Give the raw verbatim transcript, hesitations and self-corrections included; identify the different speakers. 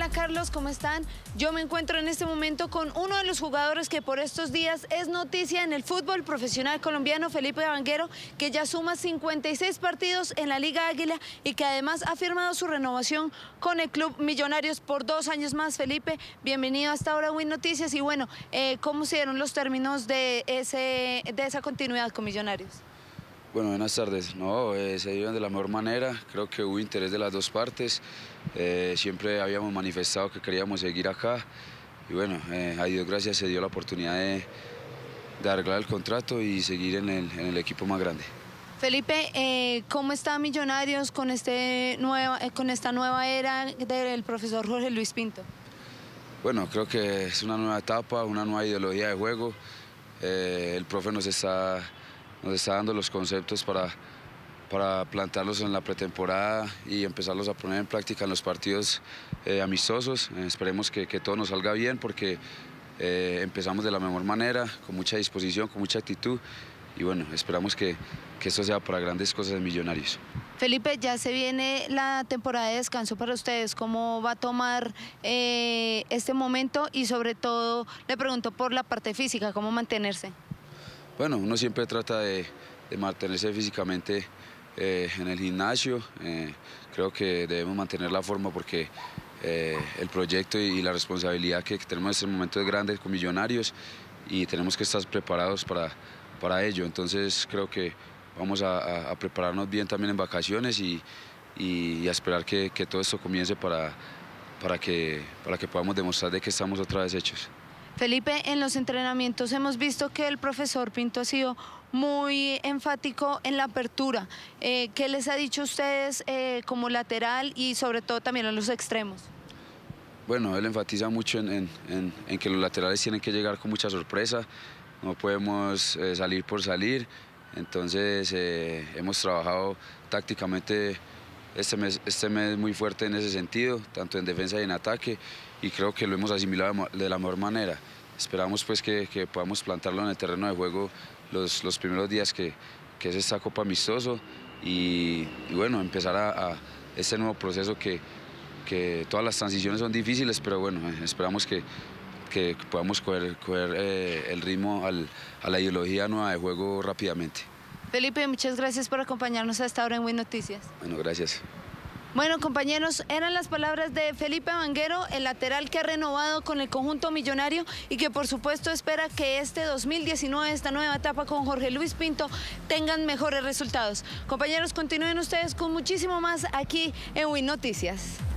Speaker 1: Hola Carlos, ¿cómo están? Yo me encuentro en este momento con uno de los jugadores que por estos días es noticia en el fútbol profesional colombiano, Felipe Vanguero, que ya suma cincuenta y seis partidos en la Liga Águila y que además ha firmado su renovación con el Club Millonarios por dos años más. Felipe, bienvenido hasta ahora a Win Noticias y bueno, eh, ¿cómo se dieron los términos de, ese, de esa continuidad con Millonarios?
Speaker 2: Bueno, buenas tardes. No, eh, se dieron de la mejor manera, creo que hubo interés de las dos partes, eh, siempre habíamos manifestado que queríamos seguir acá y bueno, eh, a Dios gracias se dio la oportunidad de, de arreglar el contrato y seguir en el, en el equipo más grande.
Speaker 1: Felipe, eh, ¿cómo está Millonarios con, este nueva, eh, con esta nueva era del profesor Jorge Luis Pinto?
Speaker 2: Bueno, creo que es una nueva etapa, una nueva ideología de juego, eh, el profe nos está... nos está dando los conceptos para, para plantarlos en la pretemporada y empezarlos a poner en práctica en los partidos eh, amistosos. Eh, esperemos que, que todo nos salga bien porque eh, empezamos de la mejor manera, con mucha disposición, con mucha actitud y bueno, esperamos que, que esto sea para grandes cosas de Millonarios.
Speaker 1: Felipe, ya se viene la temporada de descanso para ustedes, ¿cómo va a tomar eh, este momento? Y sobre todo le pregunto por la parte física, ¿cómo mantenerse?
Speaker 2: Bueno, uno siempre trata de, de mantenerse físicamente eh, en el gimnasio, eh, creo que debemos mantener la forma porque eh, el proyecto y, y la responsabilidad que, que tenemos en este momento es grande con Millonarios y tenemos que estar preparados para, para ello, entonces creo que vamos a, a, a prepararnos bien también en vacaciones y, y, y a esperar que, que todo esto comience para, para, que, para que podamos demostrar de que estamos otra vez hechos.
Speaker 1: Felipe, en los entrenamientos hemos visto que el profesor Pinto ha sido muy enfático en la apertura. Eh, ¿Qué les ha dicho a ustedes eh, como lateral y sobre todo también a los extremos?
Speaker 2: Bueno, él enfatiza mucho en, en, en, en que los laterales tienen que llegar con mucha sorpresa, no podemos eh, salir por salir, entonces eh, hemos trabajado tácticamente este mes, este mes muy fuerte en ese sentido, tanto en defensa y en ataque, y creo que lo hemos asimilado de la mejor manera. Esperamos pues que, que podamos plantarlo en el terreno de juego los, los primeros días que, que es esta Copa Amistoso y, y bueno, empezar a, a este nuevo proceso que, que todas las transiciones son difíciles, pero bueno, esperamos que, que podamos coger, coger eh, el ritmo al, a la ideología nueva de juego rápidamente.
Speaker 1: Felipe, muchas gracias por acompañarnos hasta ahora en Win Noticias.
Speaker 2: Bueno, gracias.
Speaker 1: Bueno, compañeros, eran las palabras de Felipe Vanguero, el lateral que ha renovado con el conjunto millonario y que por supuesto espera que este dos mil diecinueve, esta nueva etapa con Jorge Luis Pinto, tengan mejores resultados. Compañeros, continúen ustedes con muchísimo más aquí en Win Noticias.